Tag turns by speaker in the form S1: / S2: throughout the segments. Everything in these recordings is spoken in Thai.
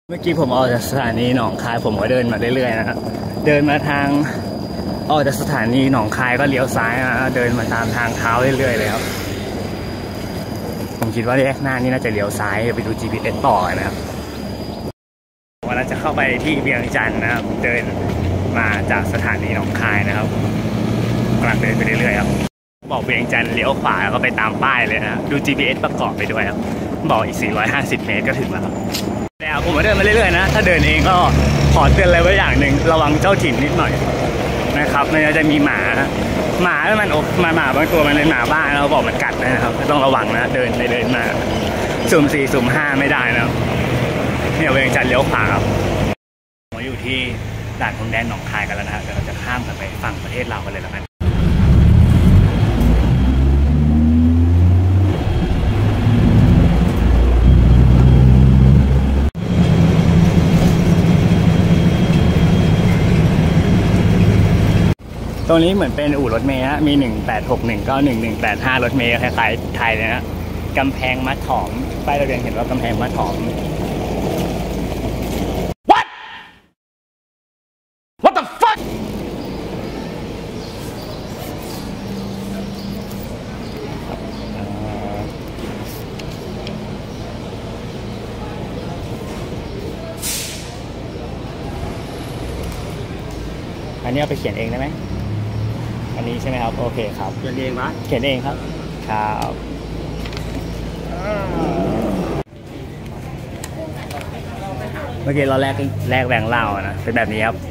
S1: เมื่อกี้ผมออกจากสถานีหนองคายผมก็เดินมาเรื่อยๆนะครับเดินมาทางออกจากสถานีหนองคายก็เลี้ยวซ้ายนะเดินมาตามทางเท้าเรื่อยๆเลยครับผมคิดว่าแยกหน้านี่น่าจะเลี้ยวซ้ายไปดู GPS ต่อนะครับว่าเราจะเข้าไปที่เวียงจันทร์นะครับเดินมาจากสถานีหนองคายนะครับกำลังเดินไปเรื่อยๆครับบอกเวียงจันทร์เลี้ยวขวาแล้วก็ไปตามป้ายเลยนะดู GPS ประกอบไปด้วยครับบอกอีก450 เมตรก็ถึงแล้วครับแล้วผมก็เดินมาเรื่อยๆนะถ้าเดินเองก็ขอเตือนอะไรไว้อย่างหนึ่งระวังเจ้าถิ่นนิดหน่อยนะครับมันจะมีหมาแล้วมันหมาบางตัวมันเป็นหมาบ้านเราบอกมันกัดนะครับต้องระวังนะเดินมาสุ่ม4สุ่ม5ไม่ได้นะเนี่ยเวียงจันทร์เลี้ยวขวาครับผมอยู่ที่ด่านพรมแดนหนองคายกันแล้วนะครับเดี๋ยวเราจะข้ามกันไปฝั่งประเทศลาวกันเลยแล้วกันตรงนี้เหมือนเป็นอู่รถเมล์ฮะมี1861ก็1185รถเมล์คล้ายๆไทยเลยนะกำแพงมัดถอมป้ายทะเบียนเห็นว่ากำแพงมัดถอม What the fuck อันนี้เอาไปเขียนเองได้ไหมอันนี้ใช่ไหมครับโอเคครับเขียนเองไหมเขียนเองครับครับเมื่อกี้เราแลกแบงค์เหล้านะเป็นแบบนี้ครับ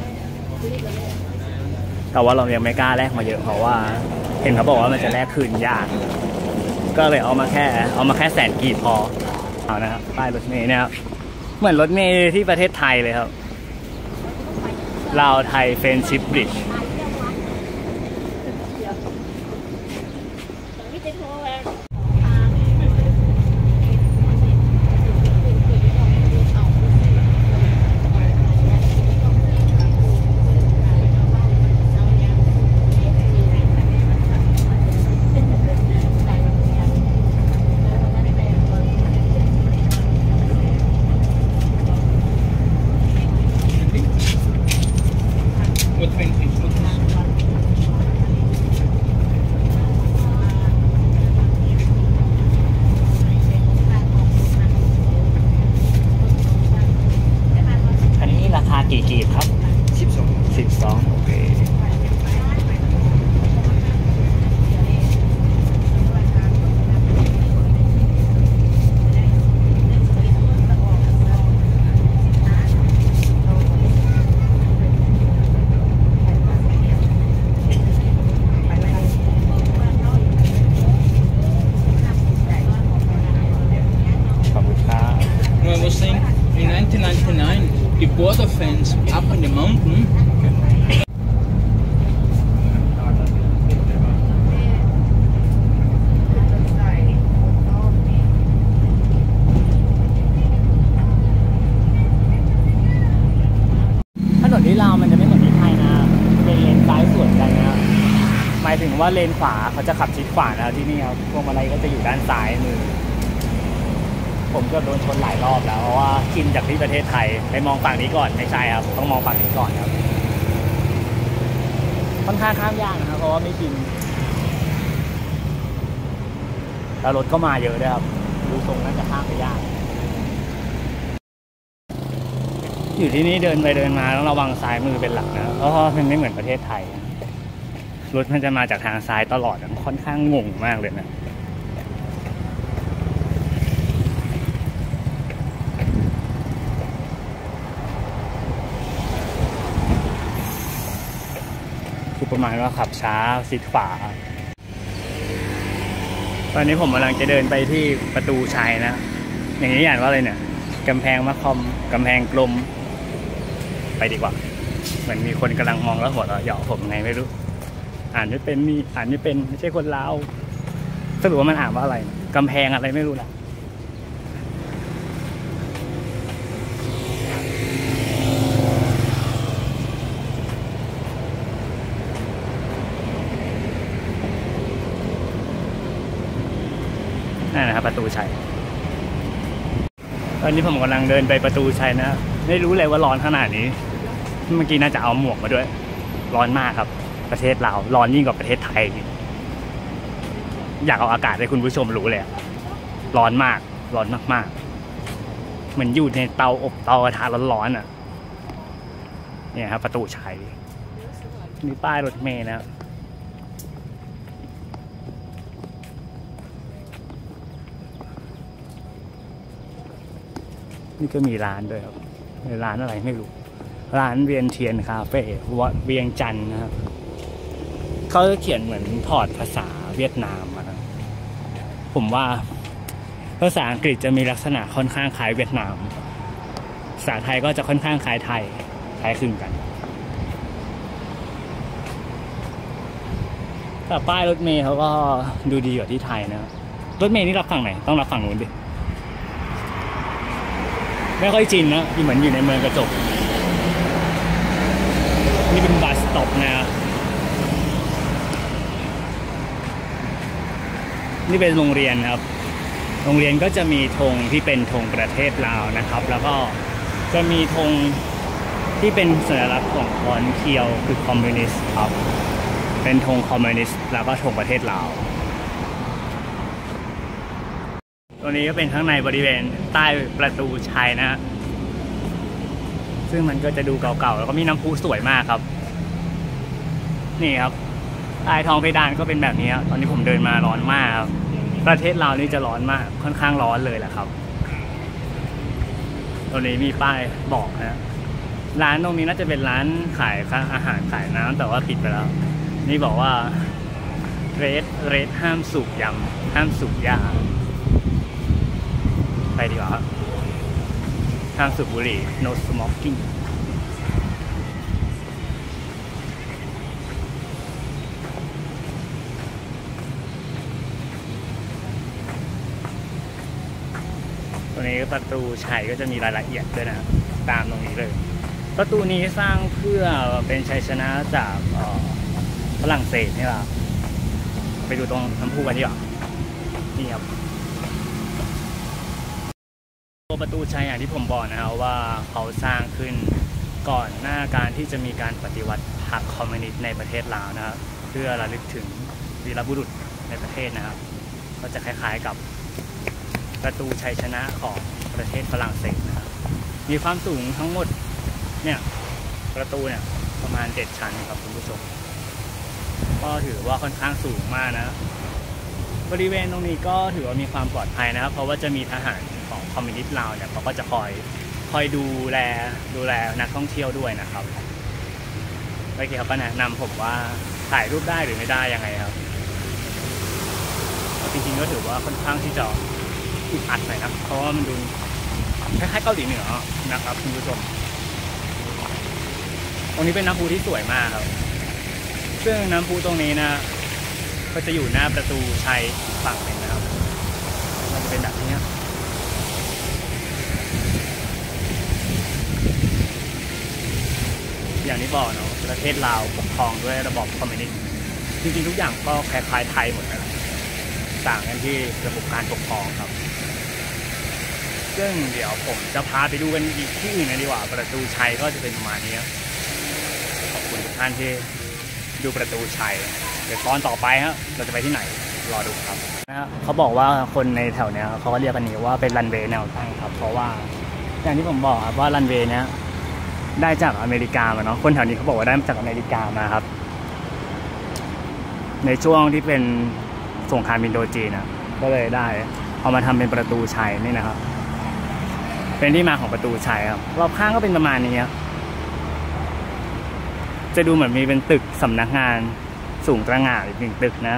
S1: แต่ว่าเรายังไม่กล้าแลกมาเยอะเพราะว่าเห็นเขาบอกว่ามันจะแลกคืนยากก็เลยเอามาแค่แสนกีบพอเอานะครับป้ายรถเมล์นะครับเหมือนรถเมล์ที่ประเทศไทยเลยครับลาวไทยเฟรนชิพบริดจ์กี่กีบครับ12โอเคขอบคุณครับ
S2: I was saying in 1999 the border fence up in the mountain
S1: ถนนที่ลาวมันจะไม่เหมือนที่ไทยนะเป็นเลนซ้ายสวนกันนะหมายถึงว่าเลนขวาเขาจะขับชิดขวานะที่นี่ครับพวงมาลัยก็จะอยู่ด้านซ้ายมือผมก็โดนชนหลายรอบแล้วเพราะว่ากินจากที่ประเทศไทยไปมองฝั่งนี้ก่อนไม่ใช่ครับต้องมองฝั่งนี้ก่อนครับค่อนข้างข้ามยากนะครับเพราะว่าไม่ชินแล้วรถก็มาเยอะด้วยครับดูทรงน่าจะข้ามไปยากอยู่ที่นี่เดินไปเดินมาต้องระวังซ้ายมือเป็นหลักนะเพราะมันไม่เหมือนประเทศไทยรถมันจะมาจากทางซ้ายตลอดค่อนข้างงงมากเลยนะคือประมาณว่าขับช้าชิดขวาตอนนี้ผมกำลังจะเดินไปที่ประตูชัยนะอย่างนี้อ่านว่าอะไรเนี่ยกำแพงมะคอมกำแพงกลมไปดีกว่าเหมือนมีคนกำลังมองแล้วหัวเราะเยาะผมไงไม่รู้อ่านไม่เป็นไม่ใช่คนลาวสรุปว่ามันอ่านว่าอะไรกำแพงอะไรไม่รู้นะนั่นนะครับประตูชัยตอนนี้ผมกำลังเดินไปประตูชัยนะไม่รู้เลยว่าร้อนขนาดนี้เมื่อกี้น่าจะเอาหมวกมาด้วยร้อนมากครับประเทศลาวร้อนยิ่งกว่าประเทศไทยอยากเอาอากาศให้คุณผู้ชมรู้เลยร้อนมากร้อนมากๆเหมือนอยู่ในเตาอบเตากระทะร้อนๆอ่ะเนี่ยครับประตูชัยมีป้ายรถเมล์นะนี่ก็มีร้านด้วยครับร้านอะไรไม่รู้ร้านเวียนเทียนคาเฟ่เวียงจันทร์นะครับเขาเขียนเหมือนถอดภาษาเวียดนามมานะผมว่าภาษาอังกฤษจะมีลักษณะค่อนข้างคล้ายเวียดนามภาษาไทยก็จะค่อนข้างคล้ายไทยคล้ายคลึงกันแต่ป้ายรถเมล์เขาก็ดูดีกว่าที่ไทยนะรถเมล์นี่รับฝั่งไหนต้องรับฝั่งนู้นดิไม่ค่อยชินนะเหมือนอยู่ในเมืองกระจกนี่เป็นบัสสต็อปนะนี่เป็นโรงเรียนครับโรงเรียนก็จะมีธงที่เป็นธงประเทศลาวนะครับแล้วก็จะมีธงที่เป็นสัญลักษณ์ของคอนเคียวคือคอมมิวนิสต์ครับเป็นธงคอมมิวนิสต์แล้วก็ธงประเทศลาวตัวนี้ก็เป็นข้างในบริเวณใต้ประตูชัยนะซึ่งมันก็จะดูเก่าๆแล้วก็มีน้ำพุสวยมากครับนี่ครับใต้ท้องเพดานก็เป็นแบบนี้ตอนนี้ผมเดินมาร้อนมากครับประเทศลาวนี่จะร้อนมากค่อนข้างร้อนเลยแหละครับตัวนี้มีป้ายบอกนะร้านตรงนี้น่าจะเป็นร้านขายอาหารขายน้ำแต่ว่าปิดไปแล้วนี่บอกว่าเรดห้ามสูบยำห้ามสูบยาไปดีกว่าห้ามสูบบุหรี่ no smoking ตัวนี้ประตูชัยก็จะมีรายละเอียดด้วยนะตามตรงนี้เลยประตูนี้สร้างเพื่อเป็นชัยชนะจากฝรั่งเศสนี่แหละไปดูตรงน้ำพุกันดีกว่านี่ครับตัวประตูชัยอย่างที่ผมบอกนะครับว่าเขาสร้างขึ้นก่อนหน้าการที่จะมีการปฏิวัติพรรคคอมมิวนิสต์ในประเทศลาวนะครับเพื่อระลึกถึงวีรบุรุษในประเทศนะครับก็จะคล้ายๆกับประตูชัยชนะของประเทศฝรั่งเศสนะครับมีความสูงทั้งหมดเนี่ยประตูเนี่ยประมาณ7 ชั้นครับคุณผู้ชมก็ถือว่าค่อนข้างสูงมากนะบริเวณตรงนี้ก็ถือว่ามีความปลอดภัยนะครับเพราะว่าจะมีทหารของคอมมิวนิสต์ลาวเนี่ยเขาก็จะคอยดูแลนักท่องเที่ยวด้วยนะครับเมื่อกี้เขาก็แนะนำผมว่าถ่ายรูปได้หรือไม่ได้ยังไงครับจริงๆก็ถือว่าค่อนข้างที่จะอึดอัดหน่อยนะเพราะว่ามันดูคล้ายๆเกาหลีเหนือนะครับคุณผู้ชมตรงนี้เป็นน้ำพุที่สวยมากครับซึ่งน้ำพุตรงนี้นะก็จะอยู่หน้าประตูชัยฝั่งหนึ่งนะครับมันจะเป็นแบบนี้อย่างที่บอกเนาะประเทศลาวปกครองด้วยระบอบคอมมิวนิสต์จริงๆทุกอย่างก็คล้ายๆไทยหมดนะต่างกันที่ระบบการปกครองครับซึ่งเดี๋ยวผมจะพาไปดูกันอีกที่อื่นกันดีกว่าประตูชัยก็จะเป็นประมาณนี้ขอบคุณทุกท่านที่ดูประตูชัยเดี๋ยวตอนต่อไปครับเราจะไปที่ไหนรอดูครับนะเขาบอกว่าคนในแถวเนี้ยเขาก็เรียกกันนี้ว่าเป็นรันเวย์แนวตั้งครับเพราะว่าอย่างที่ผมบอกครับว่ารันเวย์เนี้ยได้จากอเมริกามาเนาะคนแถวนี้เขาบอกว่าได้มาจากอเมริกามาครับในช่วงที่เป็นสงครามอินโดจีนนะก็เลยได้เอามาทำเป็นประตูชัยนี่นะครับเป็นที่มาของประตูชัยครับรอบข้างก็เป็นประมาณนี้ครับจะดูเหมือนมีเป็นตึกสำนักงานสูงตระหง่านอีก1 ตึกนะ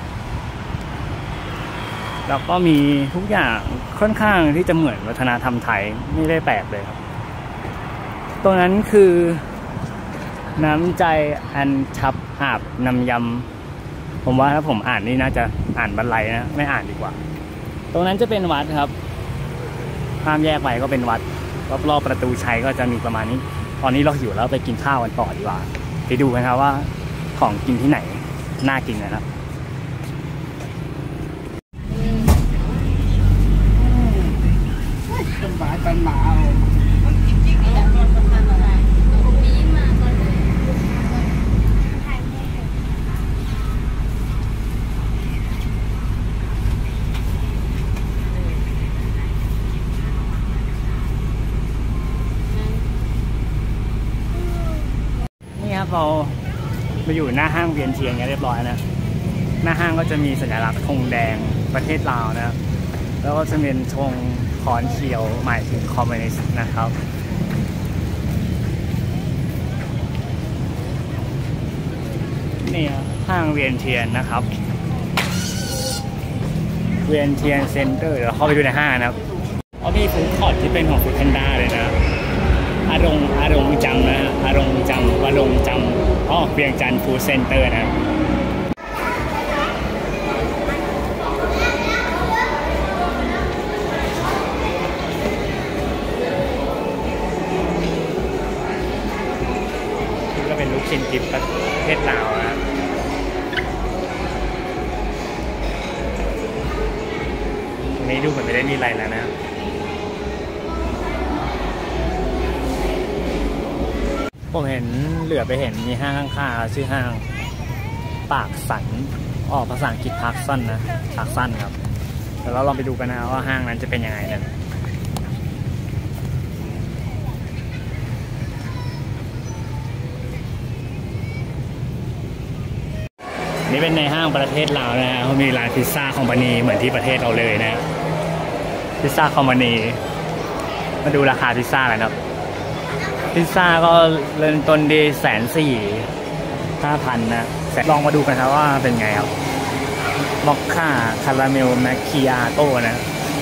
S1: แล้วก็มีทุกอย่างค่อนข้างที่จะเหมือนวัฒนธรรมไทยไม่ได้แปลกเลยครับตรงนั้นคือน้ำใจอันชับหาบนำยำผมว่าถ้าผมอ่านนี่น่าจะอ่านบรรลัยนะไม่อ่านดีกว่าตรงนั้นจะเป็นวัดครับข้ามแยกไปก็เป็นวัดรอบประตูชัยก็จะมีประมาณนี้ตอนนี้เราหิวแล้วไปกินข้าวกันต่อดีกว่าไปดูกันครับว่าของกินที่ไหนน่ากินนะครับนี่ครับเรามาอยู่หน้าห้างเวียนเทียนกันเรียบร้อยนะหน้าห้างก็จะมีสัญลักษณ์ธงแดงประเทศลาวนะครับแล้วก็จะเป็นธงขอนเขียวหมายถึงคอมมิวนิสต์นะครับนี่ห้างเวียนเทียนนะครับเวียนเทียนเซ็นเตอร์เดี๋ยวเข้าไปดูในห้างนะครับมีฟู้ดคอร์ทที่เป็นของฟู้ดแพนด้าเลยนะอารมณ์จำนะอารมณ์จำเวียงจันทร์ฟู้ดเซ็นเตอร์นะก็เป็นลูกชิ้นทิพย์ประเทศลาวนะวันนี้ดูเหมือนไม่ได้มีอะไรแล้วนะผมเห็นเหลือไปเห็นมีห้างข้างๆชื่อห้างปากสันภาษาอังกฤษพาร์คซันนะพาร์คซันครับเดี๋ยวเราลองไปดูกันนะว่าห้างนั้นจะเป็นยังไงนะนี่เป็นในห้างประเทศลาวนะฮะเขามีร้านพิซซ่าคอมพานีเหมือนที่ประเทศเราเลยนะพิซซ่าคอมพานีมาดูราคาพิซซ่ากันครับพิซซ่าก็เริ่มต้นที่140,000 นะลองมาดูกันครับว่าเป็นไงครับมอคค่าคาราเมลแมคคิอาโต้นะ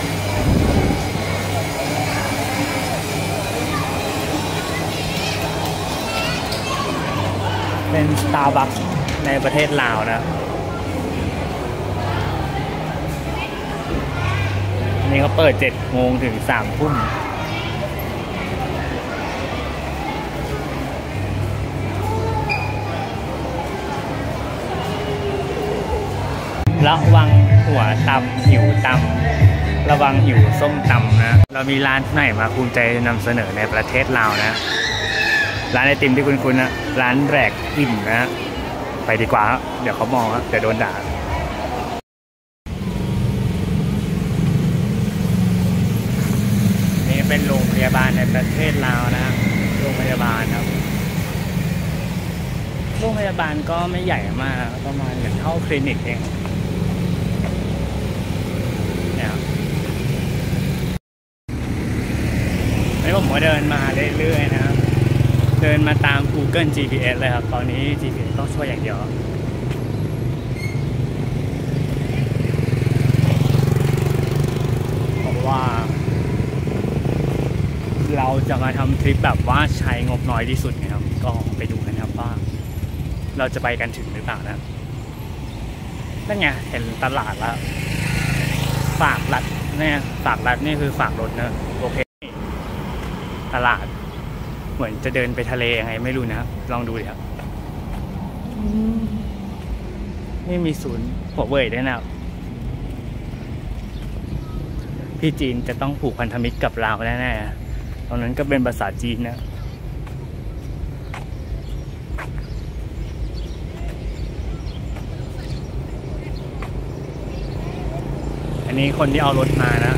S1: เป็น Starbucks ในประเทศลาวนะนี่เขาเปิด7 โมงถึง 3 ทุ่มระวังหัวตำหิวตำระวังหิวส้มตำนะเรามีร้านไหนมาภูมิใจนำเสนอในประเทศลาวนะร้านไอติมที่คุณนะร้านแรกอิ่มนะไปดีกว่าเดี๋ยวเขามองครับเดี๋ยวโดนด่านี่เป็นโรงพยาบาลในประเทศลาวนะโรงพยาบาลครับโรงพยาบาลก็ไม่ใหญ่มากประมาณเหมือนเท่าคลินิกเองนี่ผมก็เดินมาเรื่อยๆนะครับเดินมาตาม Google GPS เลยครับตอนนี้ GPS ต้องช่วยอย่างเดียวเพราะว่าเราจะมาทำทริปแบบว่าใช้งบน้อยที่สุดนะครับก็ไปดูกันครับว่าเราจะไปกันถึงหรือเปล่านะนั่นไงเห็นตลาดแล้วฝากรัดเนี่ยฝากรัดนี่คือฝากรถนะโอเคตลาดเหมือนจะเดินไปทะเลยังไงไม่รู้นะลองดูดิครับนี่มีศูนย์หัวเว่ยด้วยนะพี่จีนจะต้องผูกพันธมิตรกับเราแน่ๆตอนนั้นก็เป็นภาษาจีนนะอันนี้คนที่เอารถมานะ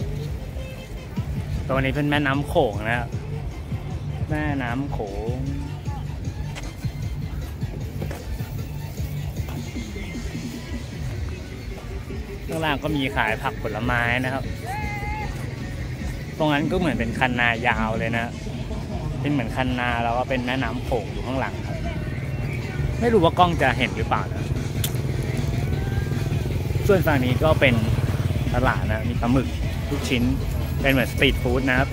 S1: ตรงนี้เป็นแม่น้ำโขงนะแม่น้ำโขงางล่างก็มีขายผักผลไม้นะครับตรงนั้นก็เหมือนเป็นคันนายาวเลยนะเป็นเหมือนคันนาแล้วก็เป็นแม่น้ำโขงอยู่ข้างหลังครับไม่รู้ว่ากล้องจะเห็นหรือเปล่านะส่วนฝั่งนี้ก็เป็นตลาดนะมีปลาหมึกทุกชิ้นเป็นเหมือนสตรีทฟู้ดนะครับ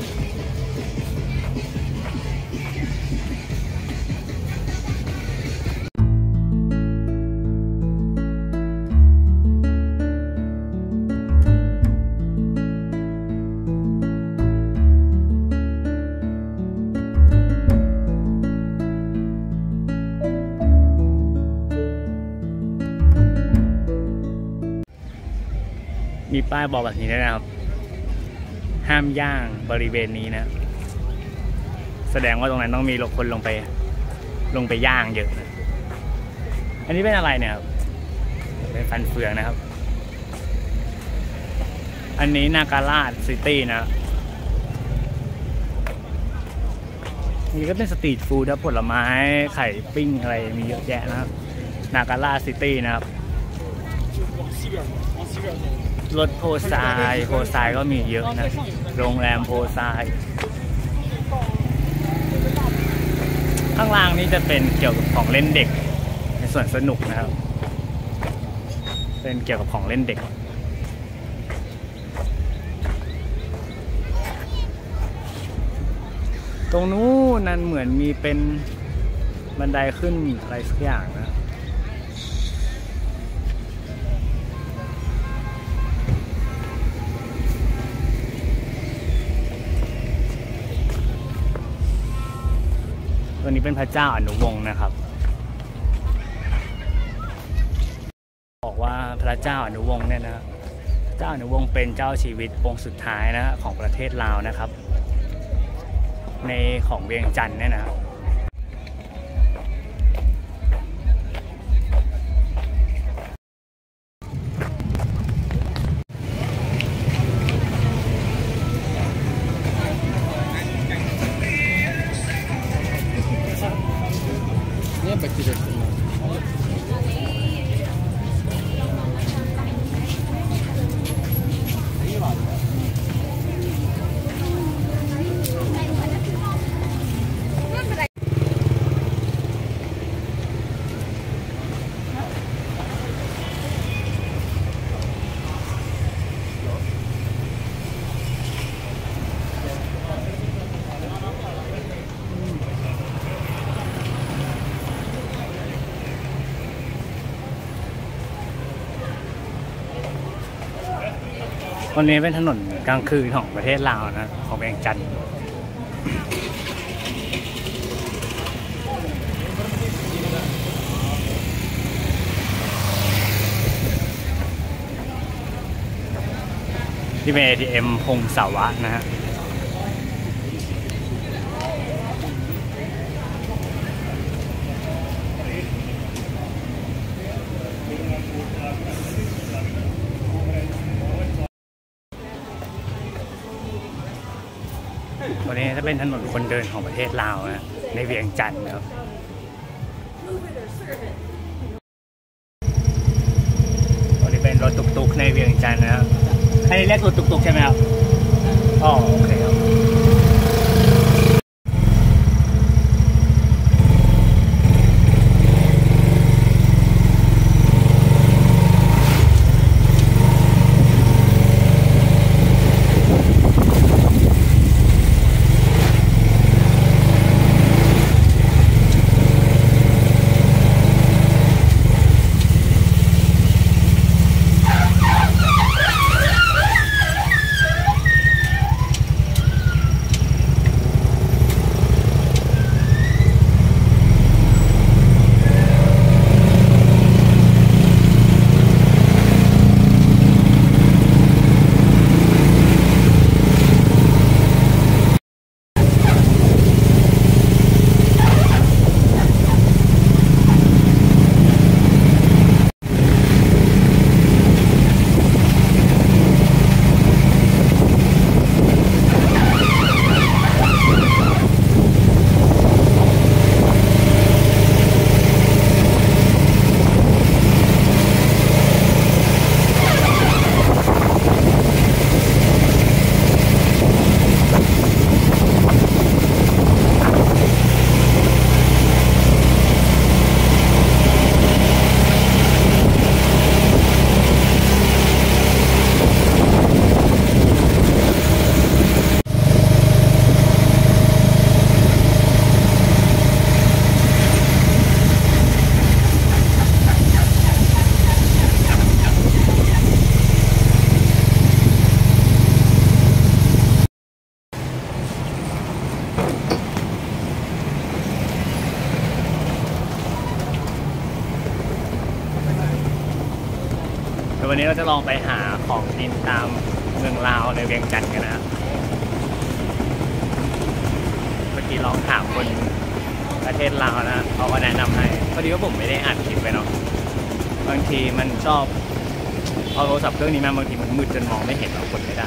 S1: มีป้ายบอกแบบนี้ด้วยนะครับห้ามย่างบริเวณนี้นะแสดงว่าตรงนั้นต้องมีคนลงไปย่างเยอะนะอันนี้เป็นอะไรเนี่ยครับเป็นฟันเฟืองนะครับอันนี้นาการาชซิตี้นะนี่ก็เป็นสตรีทฟู้ดนะผลไม้ไข่ปิ้งอะไรมีเยอะแยะนะครับนาการาชซิตี้นะครับรถโพไซก็มีเยอะนะโรงแรมโพไซข้างล่างนี้จะเป็นเกี่ยวกับของเล่นเด็กในส่วนสนุกนะครับเป็นเกี่ยวกับของเล่นเด็กตรงนู้นนั่นเหมือนมีเป็นบันไดขึ้นอะไรสักอย่างนะตัวนี้เป็นพระเจ้าอนุวงศ์นะครับบอกว่าพระเจ้าอนุวงศ์เนี่ยนะเจ้าอนุวงศ์เป็นเจ้าชีวิตองค์สุดท้ายนะของประเทศลาวนะครับในของเวียงจันทร์เนี่ยนะครับวันนี้เป็นถนนกลางคืนของประเทศลาวนะของเวียงจันทร์ที่เป็น ATM พงศาวะนะฮะวันนี้จะเป็นถนนคนเดินของประเทศลาวนะในเวียงจันทร์นะครับวันนี้เป็นรถตุกๆในเวียงจันทร์นะครับอันนี้เรียกรถตุกๆใช่ไหมครับอ๋อโอเคครับดี๋ยววันนี้เราจะลองไปหาของกินตามเมืองลาวในเวียงจันทร์กันนะเมื่อกี้ลองถามคนประเทศลาวนะเขาก็แนะนำให้พอดีว่าผมไม่ได้อ่านคลิปไปเนาะบางทีมันชอบเอาโทรศัพท์เครื่องนี้มาบางทีมันมืดจนมองไม่เห็นเรากดไม่ได้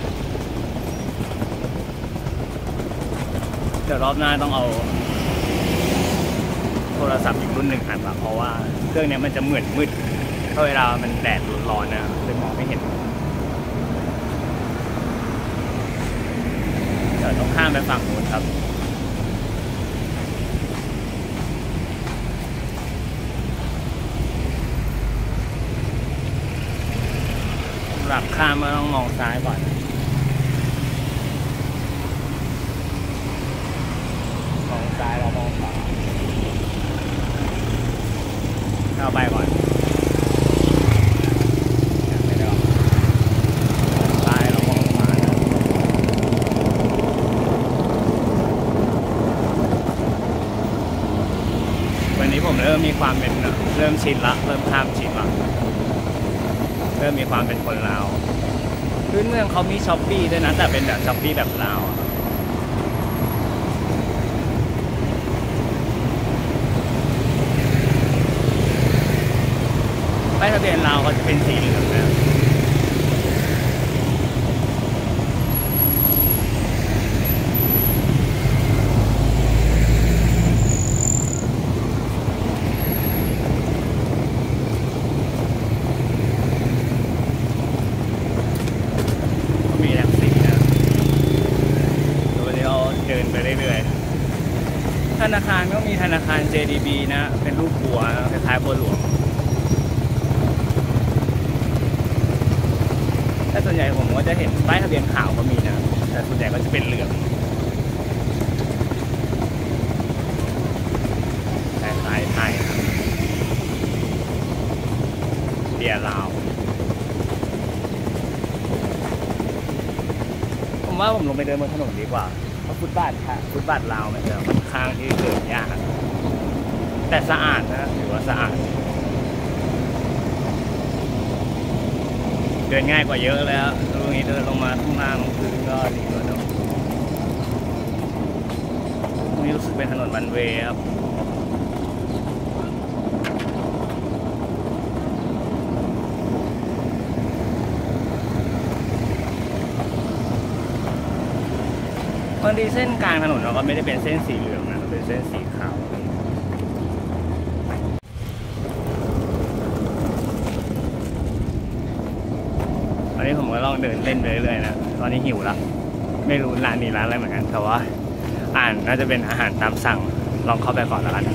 S1: เดี๋ยวรอบหน้าต้องเอาโทรศัพท์อีกรุ่นหนึ่งหันมาเพราะว่าเครื่องนี้มันจะเหมือนมืดถ้าเวลามันแดดร้อนนะเลยมองไม่เห็นเดี๋ยวต้องข้ามไปฝั่งนู้นครับหลับข้ามก็ต้องมองซ้ายก่อนมองซ้ายเรามองขวาเข้าไปก่อนไม่ได้หรอกซ้ายเรามองขวานะวันนี้ผมเริ่มมีความเป็นเริ่มชินละเริ่มข้ามชินละเริ่มมีความเป็นคนลาวพื้นเมืองเขามีช้อปปี้ด้วยนะแต่เป็นแบบช้อปปี้แบบลาวป้ายทะเบียนลาวเขาจะเป็นสีเหลืองนะมีแท็กซี่นะตัวนี้เราเดินไปเรื่อยๆธนาคารก็มีธนาคาร JDB นะเป็นรูปบัวคล้ายๆบัวหลวงแต่ส่วนใหญ่ผมก็จะเห็นป้ายทะเบียนขาวก็มีนะแต่ส่วนใหญ่ก็จะเป็นเหลืองคล้ายไทยเบียร์ลาวผมว่าผมลงไปเดินบนถนนดีกว่าเพราะฟุตบาทค่ะฟุตบาทลาวมันจะค่อนข้างที่เดินยากแต่สะอาดนะถือว่าสะอาดเดินง่ายกว่าเยอะแล้วตรงนี้เดินลงมาข้างล่างพื้นก็ดีกว่าเดิมตรงนี้รู้สึกเป็นถนนวันเวย์ครับบางทีเส้นกลางถนนเราก็ไม่ได้เป็นเส้นสีเหลืองนะเป็นเส้นสีขาวตอนนี้ผมก็ลองเดินเล่นไปเรื่อยๆนะตอนนี้หิวละไม่รู้ร้านนี้ร้านอะไรเหมือนกันแต่ว่าน่าจะเป็นอาหารตามสั่งลองเข้าไปก่อนแล้วกัน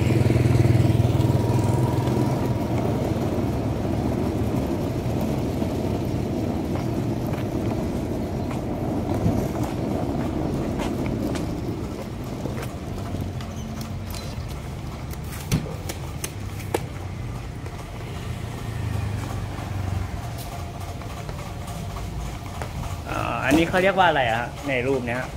S1: อันนี้เขาเรียกว่าอะไรอะในรูปเนี้ย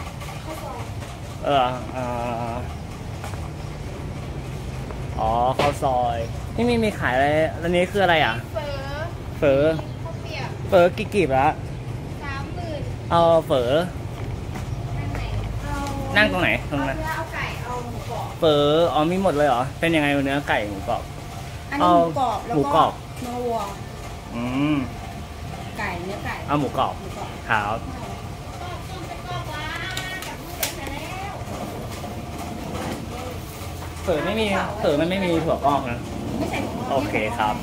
S1: อ๋อข้าวซอยนี่มีขายอะไรแล้วนี้คืออะไรอ่ะเฝอเฝอกี่กีบละ30,000เอาเฝอนั่งตรงไหนตรงนั้นเอาไก่เอาหมูกรอบเฝออ๋อมีหมดเลยเหรอเป็นยังไงเนื้อไก่หมูกรอบ
S3: อันนี้หมูกรอบแล้วก็เนื้อวัวไก่เนื้อไก่
S1: เอาหมูกรอบครับเฝอไม่มีเฝอมันไม่มีถั่วงอกนะ
S3: ไม่ใส่ถั่ว
S1: โอเคครับ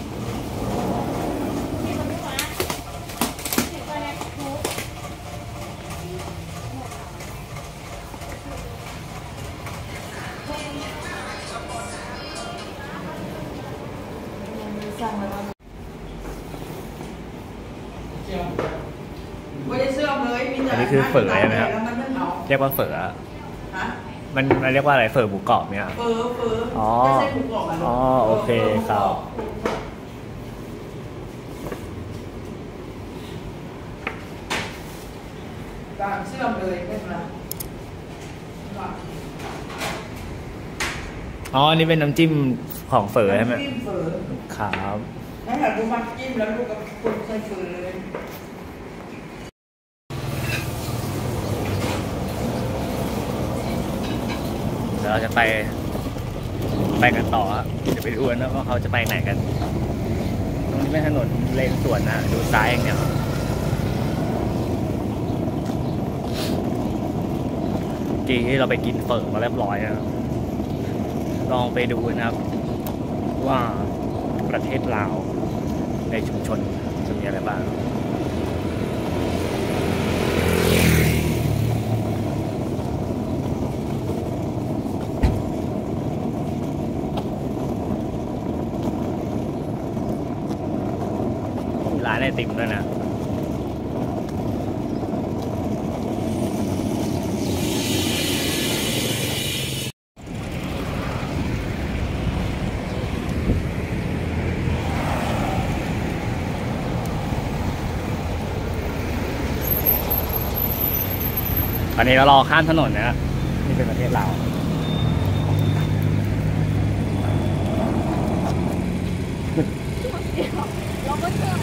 S3: อัน
S1: นี้คือเฝอใช่ไหมครับเรียกว่าเฝอมันเรียกว่าอะไรเฝอหมูกรอบเนี่ย
S3: เฝอ
S1: อ๋ออ๋อโอเคครับ
S3: เชื่อมเลยเป็นไร
S1: อ๋ออันนี้เป็นน้ำจิ้มของเฝอใช่ไหม
S3: น้ำจิ้มเฝอ
S1: ครับ
S3: นั่นแหละดูมันจิ้มแล้วลูกกับคนเคยเจอเลย
S1: เดี๋ยวเราจะไปกันต่อครับเดี๋ยวไปดูนะว่าเขาจะไปไหนกันตรงนี้เป็นถนนเลนสวนนะดูซ้ายอย่างเดียวที่เราไปกินเฝอมาเรียบร้อยนะลองไปดูนะครับว่าประเทศลาวในชุมชนจะมีอะไรบ้างร้านไอติมด้วยนะตอนนี้เรารอข้ามถนนนะนี่เป็นประเทศลาว
S3: เราก็เชื่อ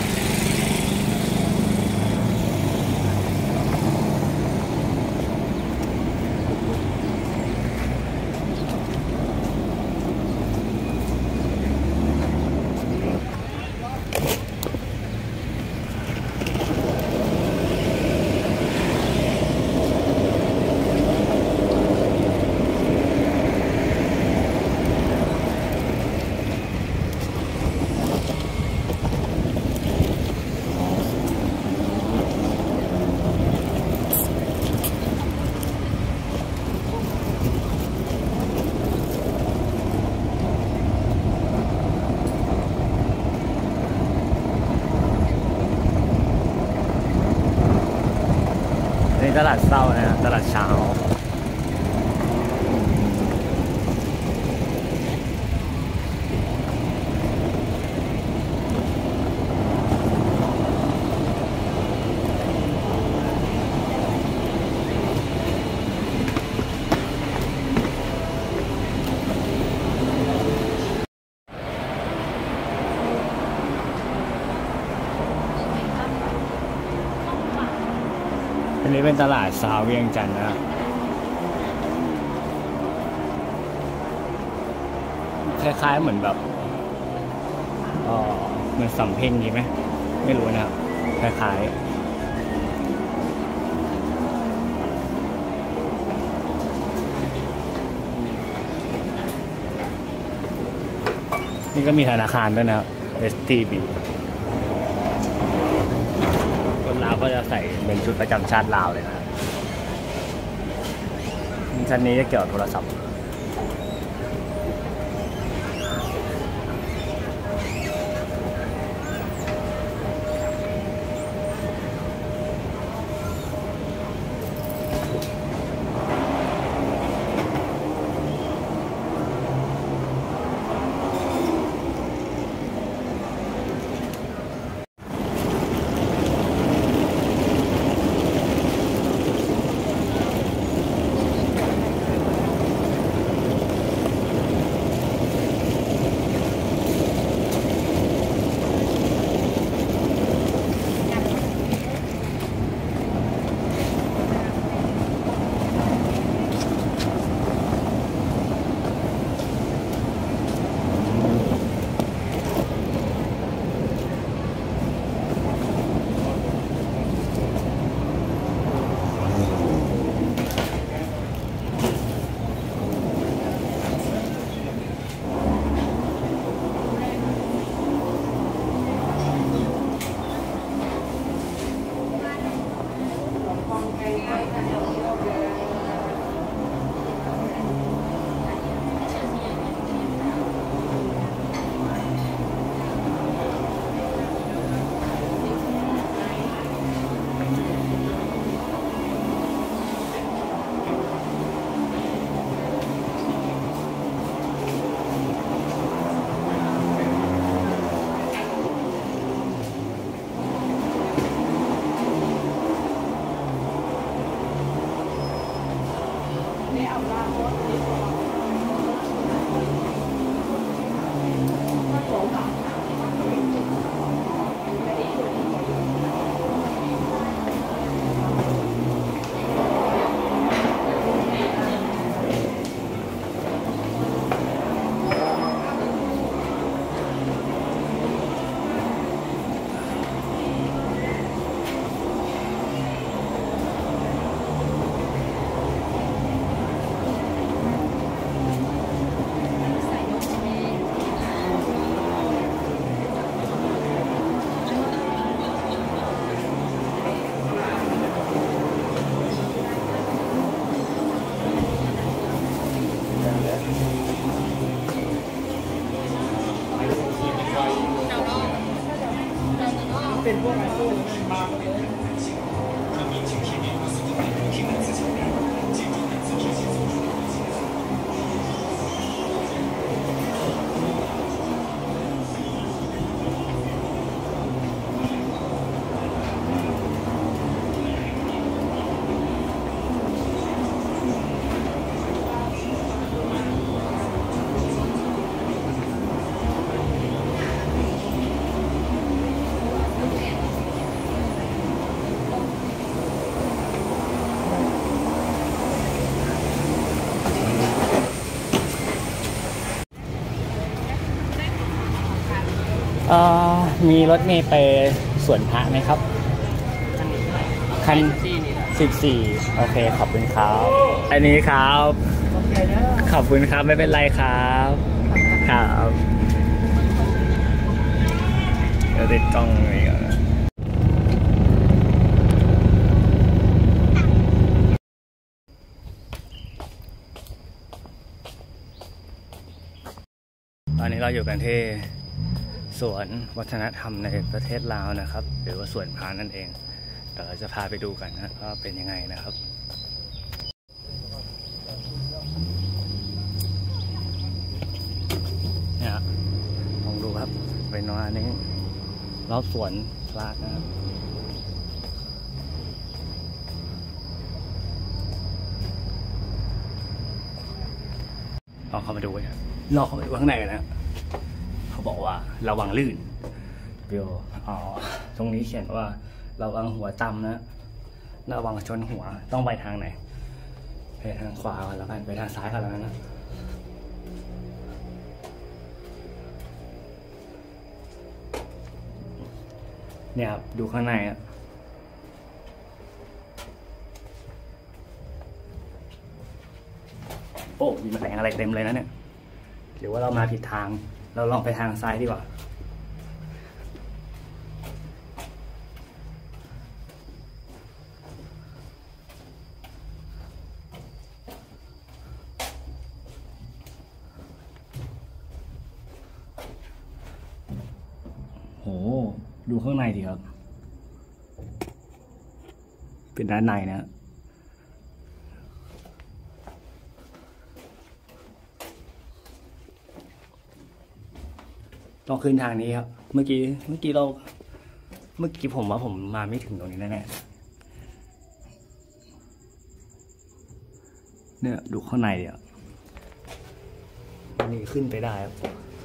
S1: นี่ตลาดเช้านะตลาดเช้าอันนี้เป็นตลาดเช้าเวียงจันทร์นะคล้ายๆเหมือนแบบเหมือนสำเพ็งดีไหมไม่รู้นะครับคล้ายๆนี่ก็มีธนาคารด้วยนะครับ STB คนลาวก็จะใส่เป็นชุดประจำชาติลาวเลยนะครับชั้นนี้จะเกี่ยวกับโทรศัพท์มีรถเมล์ไปสวนพระไหมครับคัน14โอเคขอบคุณครับอันนี้ครับขอบคุณครับไม่เป็นไรครับครับเดี๋ยวติดกล้องนี่ก่อนตอนนี้เราอยู่กันที่สวนวัฒนธรรมในประเทศลาวนะครับหรือว่าสวนพระนั่นเองเดี๋ยวเราจะพาไปดูกันนะว่าเป็นยังไงนะครับเนี่ยลองดูครับเป็นว่านี้รอบสวนพระนะครับลองเข้ามาดูนะลองเข้ามาดูข้างในกันนะเขาบอกว่าระวังลื่นเดี๋ยวตรงนี้เขียนว่าระวังหัวต่ำนะระวังชนหัวต้องไปทางไหนไปทางขวาก่อนแล้วกันไปทางซ้ายก่อนแล้วกันนะเนี่ยครับดูข้างในอ่ะโอ้มีแมลงอะไรเต็มเลยนะเนี่ยหรือว่าเรามาผิดทางเราลองไปทางซ้ายดีกว่าโหดูข้างในดิครับเป็นด้านในนะต้องขึ้นทางนี้ครับเมื่อกี้ผมว่าผมมาไม่ถึงตรงนี้แน่ๆเนี่ยดูข้างในเดี๋ยวนี่ขึ้นไปได้ครับ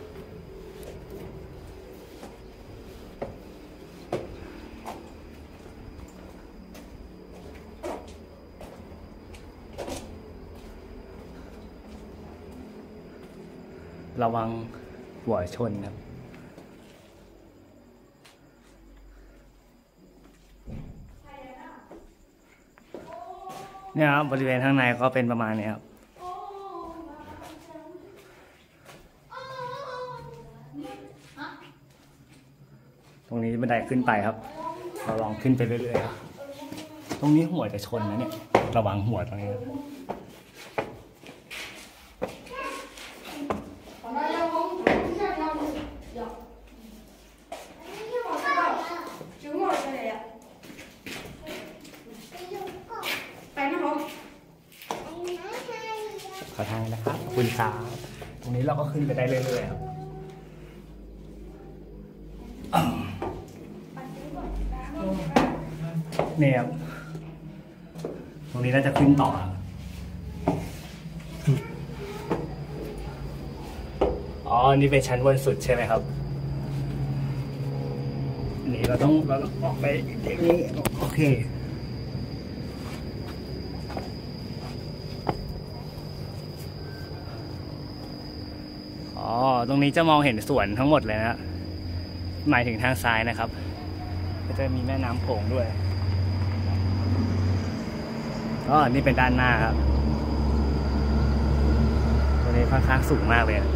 S1: ระวังหัวชนครับเนี่ยครับบริเวณข้างในก็เป็นประมาณนี้ครับตรงนี้บันไดขึ้นไปครับเราลองขึ้นไปเรื่อยๆครับตรงนี้หัวจะชนนะเนี่ยระวังหัวตรงนี้ขอทางนะครับคุณสาวตรงนี้เราก็ขึ้นไปได้เรื่อยๆครับเนี่ยครับตรงนี้น่าจะขึ้นต่ออ๋อนี่เป็นชั้นบนสุดใช่ไหมครับนี่เราต้องออกไปอย่างนี้โอเคตรงนี้จะมองเห็นสวนทั้งหมดเลยนะหมายถึงทางซ้ายนะครับก็จะมีแม่น้ำโขงด้วยนี่เป็นด้านหน้าครับตัวนี้ค่อนข้างสูงมากเลย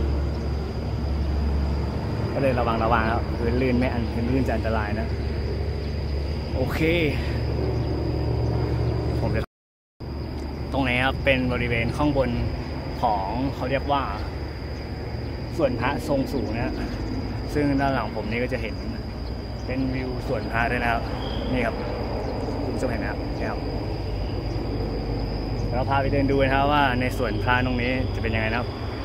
S1: ก็เลยระวังครับพื้นลื่นพื้นลื่นจะอันตรายนะโอเคผมจะตรงนี้ครับเป็นบริเวณข้างบนของเขาเรียกว่าส่วนพระทรงสูงนะซึ่งด้านหลังผมนี่ก็จะเห็นเป็นวิวสวนพระด้วยนะครับนี่ครับคุณผู้ชมเห็นไหมครับนี่ครับเราพาไปเดินดูนะครับว่าในสวนพระตรงนี้จะเป็นยังไงนะครับ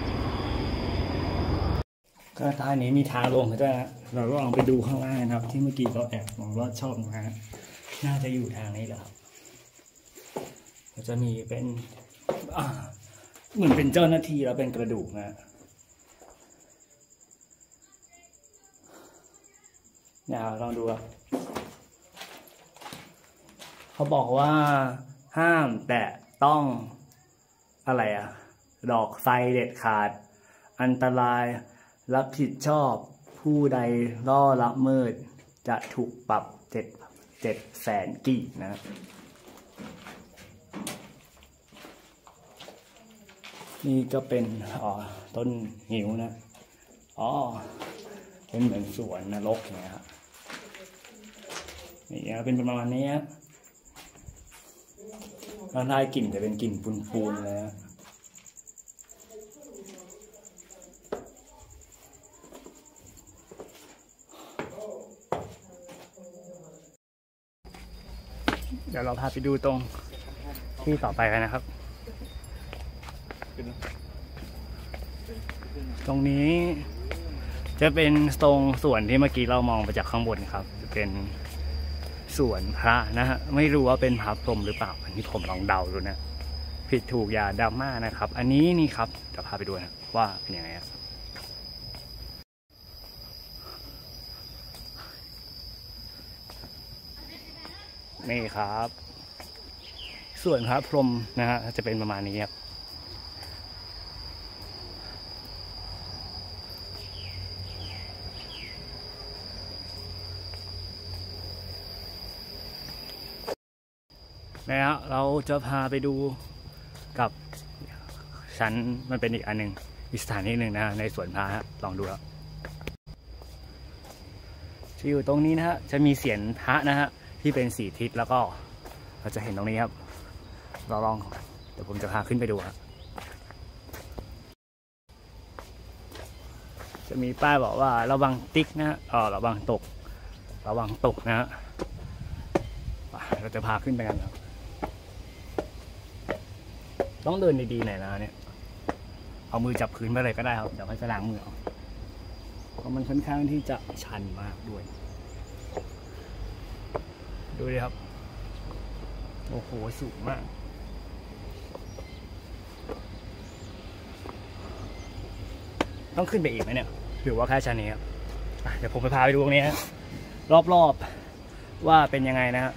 S1: ก็ทางนี้มีทางลงด้วยนะเราก็ลองไปดูข้างล่างนะครับที่เมื่อกี้เราแอบมองลอดช่องนะฮะน่าจะอยู่ทางนี้แหละครับก็จะมีเป็นเหมือนเป็นเจ้าหน้าที่แล้วเป็นกระดูกนะเนี่ยลองดูครับเขาบอกว่าห้ามแตะต้องอะไรดอกไทรเด็ดขาดอันตรายรับผิดชอบผู้ใดล่อละเมิดจะถูกปรับ700,000 กีบนะครับนี่ก็เป็นต้นหิวนะเป็นเหมือนสวนนรกอย่างเงี้ยครับนี่เป็นประมาณนี้ข้างใต้กลิ่นจะเป็นกลิ่นปูนๆเลยนะเดี๋ยวเราพาไปดูตรงที่ต่อไปกันนะครับตรงนี้จะเป็นตรงส่วนที่เมื่อกี้เรามองไปจากข้างบนครับจะเป็นสวนพระนะฮะไม่รู้ว่าเป็นพระพรหมหรือเปล่าอันนี้ผมลองเดาดูนะผิดถูกอย่าดราม่านะครับอันนี้นี่ครับเดี๋ยวพาไปดูนะว่าเป็นยังไงนี่ครับส่วนพระพรหมนะฮะจะเป็นประมาณนี้ครับแล้วเราจะพาไปดูกับชั้นมันเป็นอีกอันหนึ่งอีกสถานที่หนึ่งนะในสวนพระลองดูครับที่อยู่ตรงนี้นะฮะจะมีเสียนพระนะฮะที่เป็น4 ทิศแล้วก็เราจะเห็นตรงนี้ครับเราลองเดี๋ยวผมจะพาขึ้นไปดูครับจะมีป้ายบอกว่าระวังติ๊กนะฮะระวังตกนะฮะเราจะพาขึ้นไปกันครับต้องเดินดีๆหน่อยนะเนี่ยเอามือจับพื้นไปเลยก็ได้ครับเดี๋ยวค่อยจะล้างมือเอาเพราะมันค่อนข้างที่จะชันมากด้วยดูดิครับโอ้โหสูงมากต้องขึ้นไปอีกไหมเนี่ยหรือว่าแค่ชั้นนี้ครับเดี๋ยวผมไปพาไปดูตรงนี้ฮะรอบๆว่าเป็นยังไงนะฮะ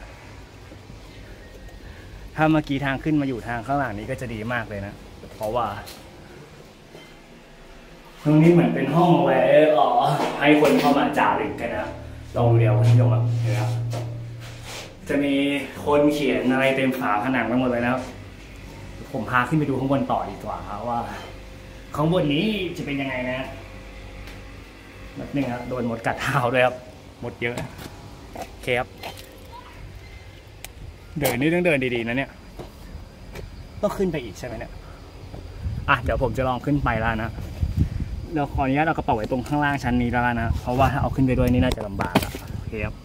S1: ถ้าเมื่อกี้ทางขึ้นมาอยู่ทางข้างหลังนี้ก็จะดีมากเลยนะเพราะว่าตรงนี้เหมือนเป็นห้องไว้ให้คนเข้ามาจารึกกันนะลองดูเดียวคุณผู้ชมครับเห็นไหมครับจะมีคนเขียนอะไรเต็มฝาผนังไปหมดเลยนะครับผมพาขึ้นไปดูข้างบนต่อดีกว่าครับว่าข้างบนนี้จะเป็นยังไงนะแบบนึงครับโดนมดกัดเท้าด้วยครับมดเยอะโอเคครับเดินนี่ต้องเดินดีๆนะเนี่ยต้องขึ้นไปอีกใช่ไหมเนี่ยเดี๋ยวผมจะลองขึ้นไปแล้วนะเดี๋ยวขออนุญาตเอากระเป๋าไว้ตรงข้างล่างชั้นนี้แล้วนะเพราะว่าถ้าเอาขึ้นไปด้วยนี่น่าจะลำบากโอเคครับ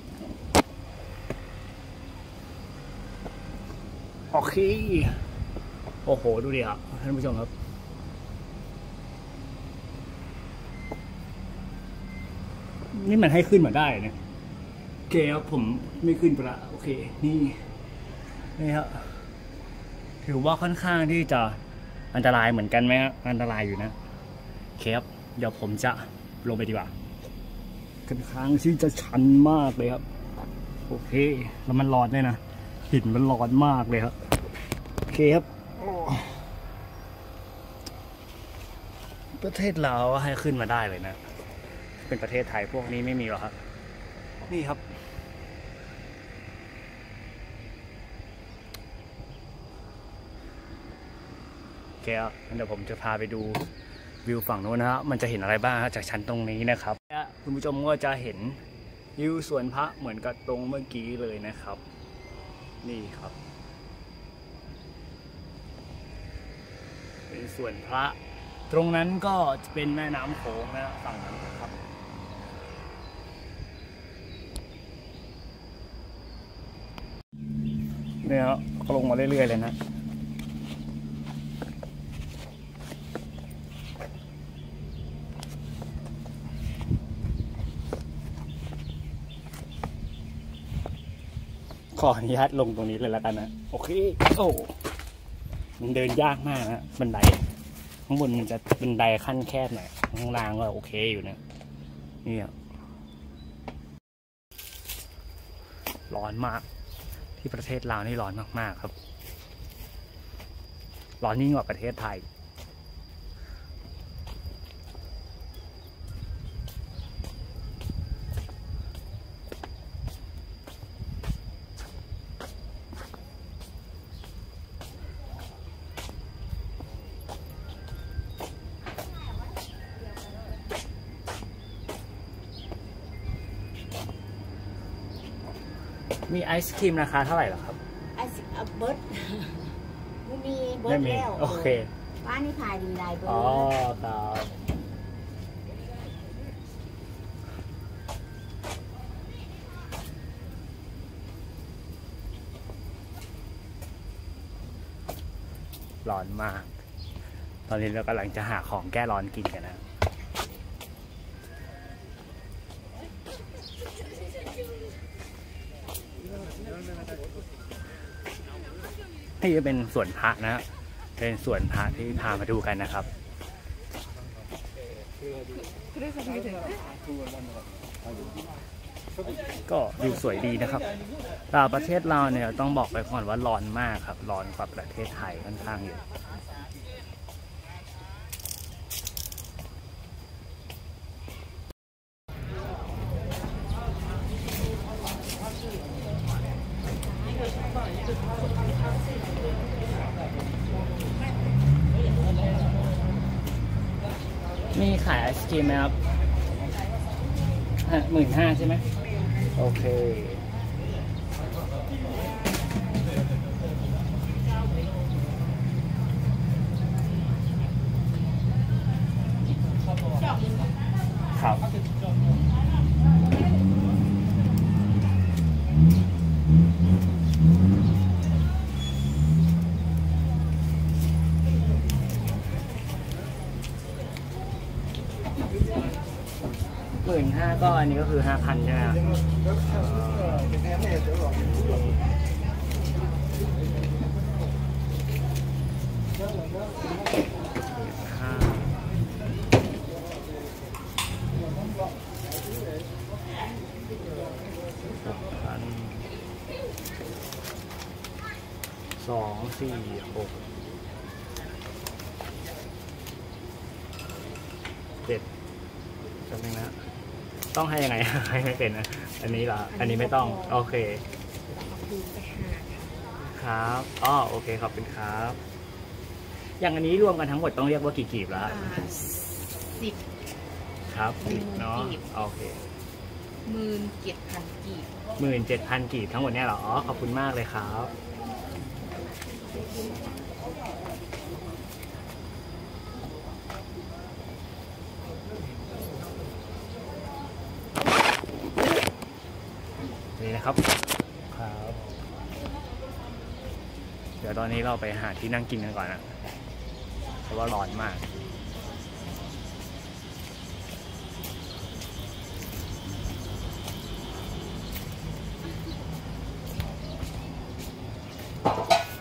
S1: โอเคโอ้โหดูดิครับท่านผู้ชมครับนี่มันให้ขึ้นมาได้เนี่ยโอเคครับผมไม่ขึ้นไปละโอเคนี่ครับถือว่าค่อนข้างที่จะอันตรายเหมือนกันไหมครับอันตรายอยู่นะโอเคครับเดี๋ยวผมจะลงไปดีกว่าค่อนข้างที่จะชันมากเลยครับโอเคแล้วมันร้อนด้วยนะหินมันร้อนมากเลยครับโอเคครับประเทศเราให้ขึ้นมาได้เลยนะเป็นประเทศไทยพวกนี้ไม่มีหรอกครับนี่ครับโอเคครับเดี๋ยวผมจะพาไปดูวิวฝั่งโน้นนะฮะมันจะเห็นอะไรบ้างจากชั้นตรงนี้นะครับคุณผู้ชมก็จะเห็นวิวสวนพระเหมือนกับตรงเมื่อกี้เลยนะครับนี่ครับเป็นสวนพระตรงนั้นก็จะเป็นแม่น้ำโขงนะฝั่งนั้นครับเนี่ยก็ลงมาเรื่อยๆเลยนะขออนุญาตลงตรงนี้เลยแล้วกันนะโอเคโอ้มันเดินยากมากนะบันไดข้างบนมันจะบันไดขั้นแคบหน่อยข้างล่างก็โอเคอยู่นะนี่ร้อนมากที่ประเทศลาวนี่ร้อนมากๆครับร้อนยิ่งกว่าประเทศไทยมีไอศครีมราคาเท่าไหร่หรอครับ
S4: ไอศเบิร์ดมีเบิร์ดแล้ว
S1: โอเค
S4: ป้านี่ขายดีลายเบิร์ด
S1: อ๋อครับร้อนมากตอนนี้เรากำลังจะหาของแก้ร้อนกินกันนะนี่จะเป็นสวนพระนะเป็นสวนพระที่พามาดูกันนะครับก็ดูสวยดีนะครับแต่ประเทศเราเนี่ยต้องบอกไปก่อนว่าร้อนมากครับร้อนกว่าประเทศไทยค่อนข้างเยอะมีขายไอศกรีมไหมครับ15,000ใช่ไหมโอเคครับ15,000ก็อันนี้ก็คือ 5,000 ใช่ไหมครับ2 4 6 7จำเป็นนะต้องให้ยังไง ให้ไม่เป็นนะอันนี้เหรออันนี้ไม่ต้องโอเคครับอ๋อโอเคขอบคุณครับอย่างอันนี้รวมกันทั้งหมดต้องเรียกว่ากี่กีบแล้ว
S4: 10
S1: ครับ10เนาะโอเค
S4: 17,000 กีบ
S1: 17,000 กีบทั้งหมดเนี่ยเหรออ๋อขอบคุณมากเลยครับนี่นะครับครับเดี๋ยวตอนนี้เราไปหาที่นั่งกินกันก่อนนะเพราะว่าร้อนมาก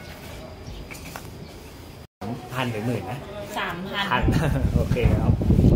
S1: 1,000 หรือ 10,000 นะ
S4: 3,000
S1: โอเคครับ